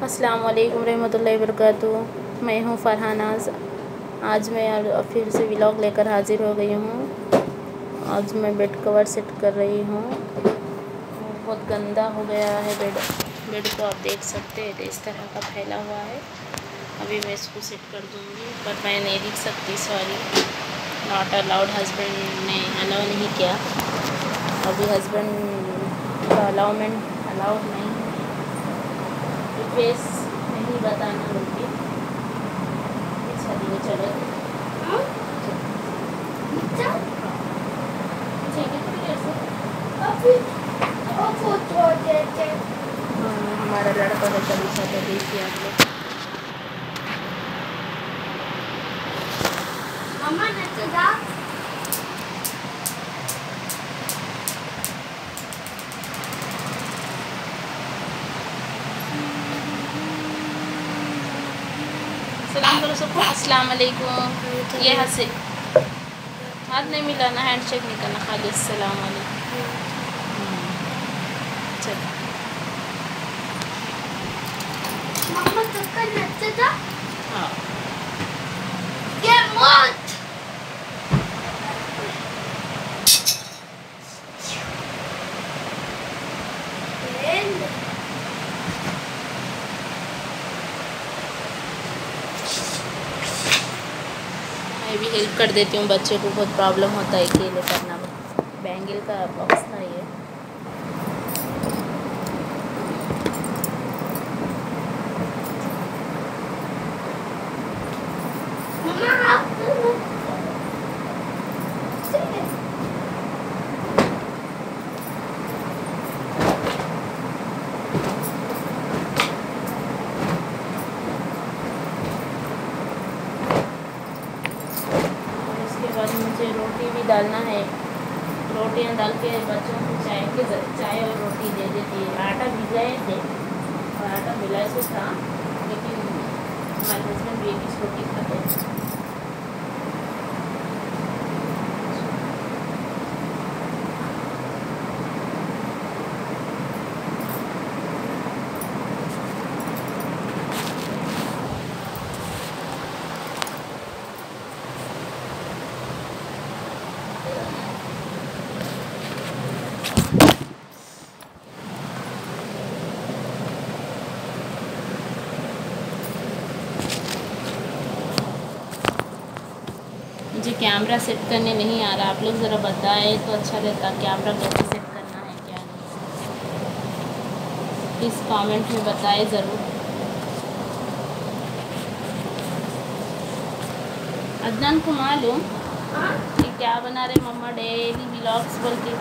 अस्सलाम वालेकुम रहमतुल्लाहि वबरकातुहू। मैं हूँ फरहानाज। आज मैं फिर से व्लॉग लेकर हाज़िर हो गई हूँ। आज मैं बेड कवर सेट कर रही हूँ। बहुत गंदा हो गया है बेड को आप देख सकते हैं, इस तरह का फैला हुआ है। अभी मैं इसको सेट कर दूँगी, पर मैं नहीं दिख सकती, सॉरी, नॉट अलाउड। हस्बैंड ने अलाउ नहीं किया। अभी हस्बैंड का अलाउड नहीं, फेस नहीं बताना होगी। चलिए चलो हमारा लड़का है कभी सब देखिए आप लोग। सलाम करो सबको, अस्सलाम वालेकुम। ये हाथ से हाथ नहीं मिलाना, हैंड शेक नहीं करना, खाली अस्सलाम वालेकुम। चलो मम्मा कक्का नच्चा था। हाँ ये मौत मैं भी हेल्प कर देती हूँ। बच्चे को बहुत प्रॉब्लम होता है अकेले करना। बैंगल का बॉक्स था ये। मुझे रोटी भी डालना है। रोटियां डाल के बच्चों को चाय और रोटी दे देती है। आटा भिजाए थे और आटा मिलाए से था, लेकिन हमारे हस्बैंड भी एक रोटी खाते हैं। मुझे कैमरा सेट करने नहीं आ रहा, आप लोग ज़रा बताएं तो अच्छा रहता। कैमरा कैसे सेट करना है क्या नहीं, प्लीज़ कमेंट में बताएं ज़रूर। अदनान को मालूम कि क्या बना रहे मम्मा डेली व्लॉग्स बोल के?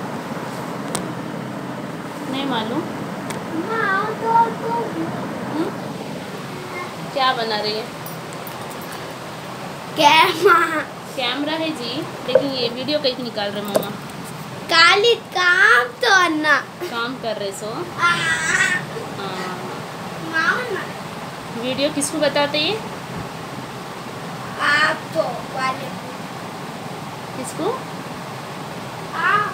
नहीं मालूम क्या बना रही है? कैमरा है जी, लेकिन ये वीडियो कहीं निकाल रहे मम्मा। काली काम तो अन्ना काम कर रहे सो। मामा वीडियो किसको बताते हैं? आप तो वाले किसको? आप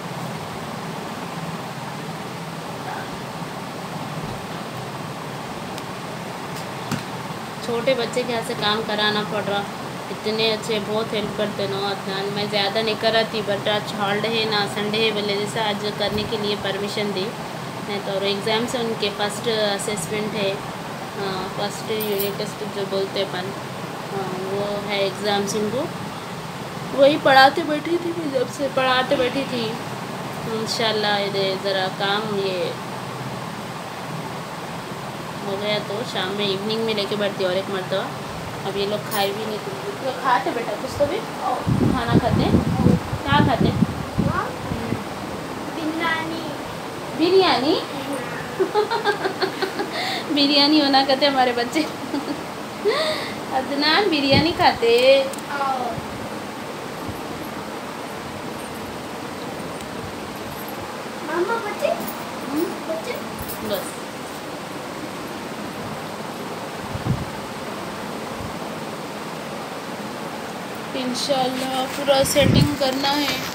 छोटे बच्चे के हाथ से काम कराना पड़ रहा। इतने अच्छे, बहुत हेल्प करते नो अदनान। मैं ज़्यादा नहीं कराती, बट आज हॉलिडे है ना, संडे है बोले, जैसे आज करने के लिए परमिशन दी। नहीं तो और एग्ज़ाम से उनके फर्स्ट असेसमेंट है, फर्स्ट यूनिट टेस्ट जो बोलते अपन, वो है एग्ज़ाम से उनको। वही पढ़ाते बैठी थी मैं, जब से पढ़ाते बैठी थी। इंशाल्लाह ये ज़रा काम ये हो गया तो शाम में इवनिंग में लेके बैठती और एक मरतबा। अब ये लोग खाए भी नहीं, तो खाते बेटा कुछ तो भी खाना खाते। क्या खाते? बिरयानी बिरयानी होना कहते हमारे बच्चे। अदनान बिरयानी खाते। मामा बच्चे बस इंशाल्लाह पूरा सेटिंग करना है।